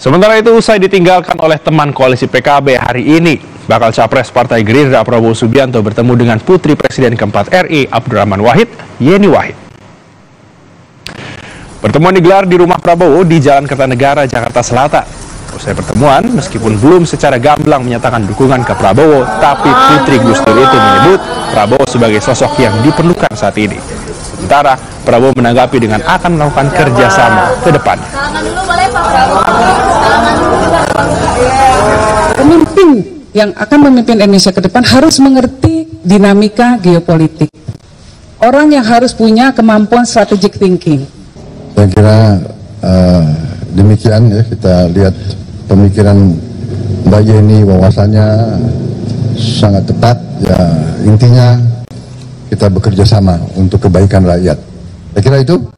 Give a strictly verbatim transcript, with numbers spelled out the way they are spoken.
Sementara itu, usai ditinggalkan oleh teman koalisi P K B hari ini, bakal capres Partai Gerindra Prabowo Subianto bertemu dengan Putri Presiden keempat R I Abdurrahman Wahid, Yeni Wahid. Pertemuan digelar di rumah Prabowo di Jalan Kertanegara, Jakarta Selatan. Usai pertemuan, meskipun belum secara gamblang menyatakan dukungan ke Prabowo, tapi Putri Gus Dur itu menyebut Prabowo sebagai sosok yang diperlukan saat ini. Sementara Prabowo menanggapi dengan akan melakukan kerjasama ke depan. Pemimpin yang akan memimpin Indonesia ke depan harus mengerti dinamika geopolitik. Orang yang harus punya kemampuan strategic thinking. Saya kira uh, demikian ya, kita lihat pemikiran Mbak Yeni bahwasannya sangat tepat ya, intinya kita bekerja sama untuk kebaikan rakyat. Saya kira itu.